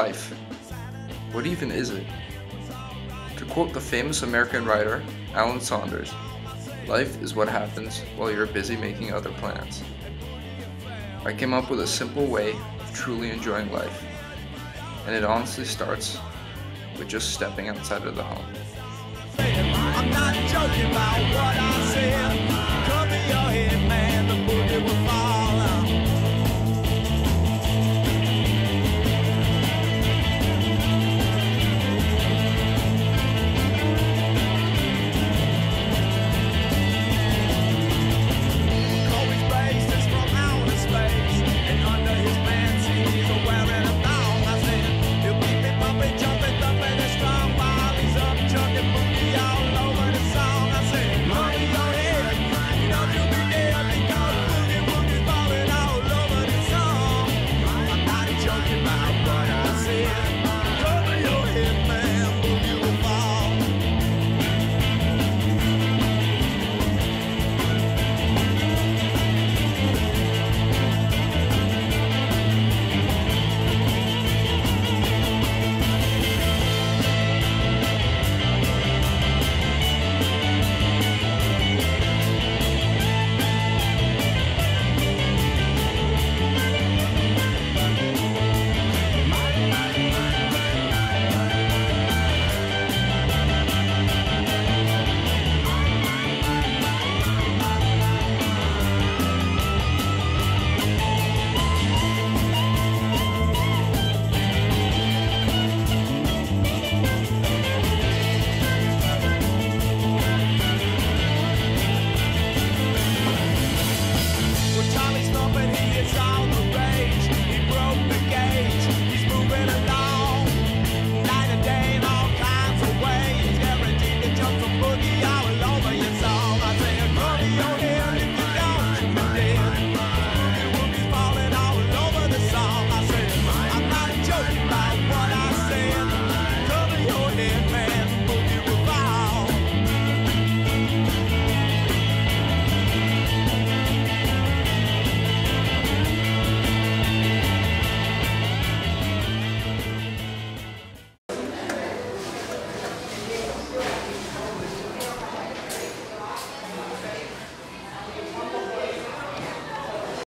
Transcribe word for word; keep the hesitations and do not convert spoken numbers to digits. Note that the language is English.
life? What even is it? To quote the famous American writer, Alan Saunders, life is what happens while you're busy making other plans. I came up with a simple way of truly enjoying life, and it honestly starts with just stepping outside of the home. I'm not joking about what I said. Cover your head, man, the boogie will fall out. Kobe's bass is from outer space, and under his pants he's wearing a thong. I said, he'll keep me bumping, jumping, thumping, and strong while he's up chucking boogie all over the song. I said, money your head, you know you'll be dead because boogie boogie's falling all over the song. I'm not joking about what I said. Cover your head, man, boogie will fall. Well, Tommy's thumping, he is all